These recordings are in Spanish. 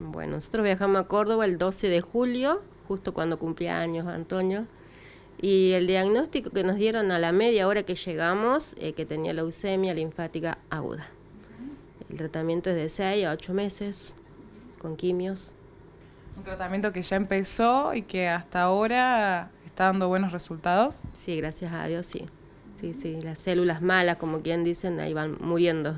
Bueno, nosotros viajamos a Córdoba el 12 de julio, justo cuando cumplía años Antonio. Y el diagnóstico que nos dieron a la media hora que llegamos, que tenía leucemia linfática aguda. El tratamiento es de 6 a 8 meses, con quimios. Un tratamiento que ya empezó y que hasta ahora está dando buenos resultados. Sí, gracias a Dios, sí. Sí, las células malas, como quien dicen, ahí van muriendo.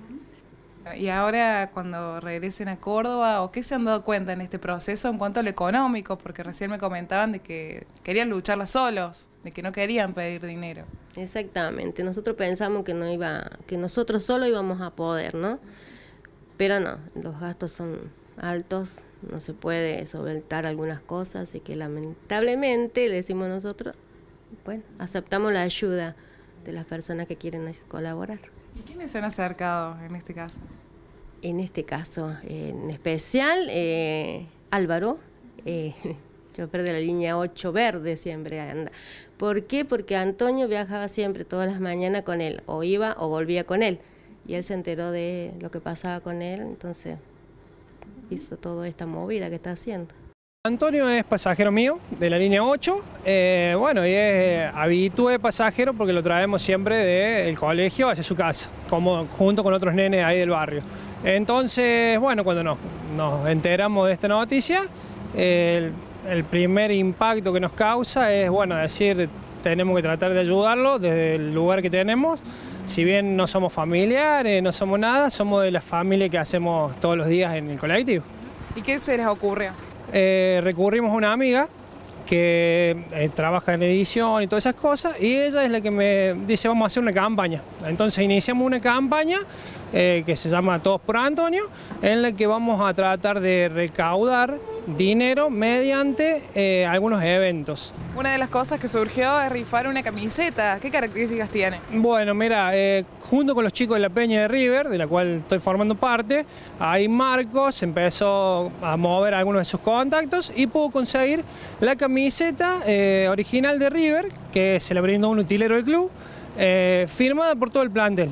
Y ahora cuando regresen a Córdoba, ¿o qué se han dado cuenta en este proceso en cuanto a lo económico? Porque recién me comentaban de que querían lucharla solos, de que no querían pedir dinero. Exactamente, nosotros pensamos que que nosotros solo íbamos a poder, ¿no? Pero no, los gastos son altos, no se puede solventar algunas cosas, y que lamentablemente, le decimos nosotros, bueno, aceptamos la ayuda de las personas que quieren colaborar. ¿Y quiénes se han acercado en este caso? En este caso, en especial, Álvaro, chofer de la línea 8 verde, siempre anda. ¿Por qué? Porque Antonio viajaba siempre todas las mañanas con él, o iba o volvía con él, y él se enteró de lo que pasaba con él, entonces hizo toda esta movida que está haciendo. Antonio es pasajero mío de la línea 8, bueno, y es habitué pasajero porque lo traemos siempre del colegio hacia su casa, como junto con otros nenes ahí del barrio. Entonces, bueno, cuando nos enteramos de esta noticia, el primer impacto que nos causa es, bueno, decir, tenemos que tratar de ayudarlo desde el lugar que tenemos. Si bien no somos familiares, no somos nada, somos de la familia que hacemos todos los días en el colectivo. ¿Y qué se les ocurrió? Recurrimos a una amiga que trabaja en edición y todas esas cosas, y ella es la que me dice vamos a hacer una campaña. Entonces iniciamos una campaña que se llama Todos por Antonio, en la que vamos a tratar de recaudar dinero mediante algunos eventos. Una de las cosas que surgió es rifar una camiseta. ¿Qué características tiene? Bueno, mira, junto con los chicos de la Peña de River, de la cual estoy formando parte, ahí Marcos empezó a mover algunos de sus contactos y pudo conseguir la camiseta original de River, que se le brindó un utilero del club, firmada por todo el plantel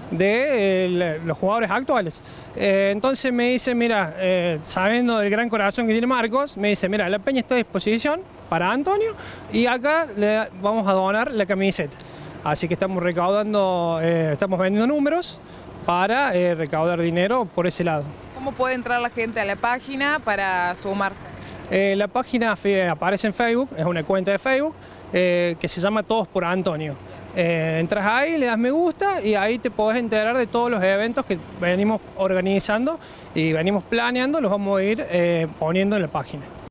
de los jugadores actuales. Entonces me dice, mira, sabiendo del gran corazón que tiene Marcos, me dice, mira, la Peña está a disposición para Antonio y acá le vamos a donar la camiseta. Así que estamos recaudando, estamos vendiendo números para recaudar dinero por ese lado. ¿Cómo puede entrar la gente a la página para sumarse? La página aparece en Facebook, es una cuenta de Facebook que se llama Todos por Antonio. Entras ahí, le das me gusta y ahí te podés enterar de todos los eventos que venimos organizando y venimos planeando, los vamos a ir poniendo en la página.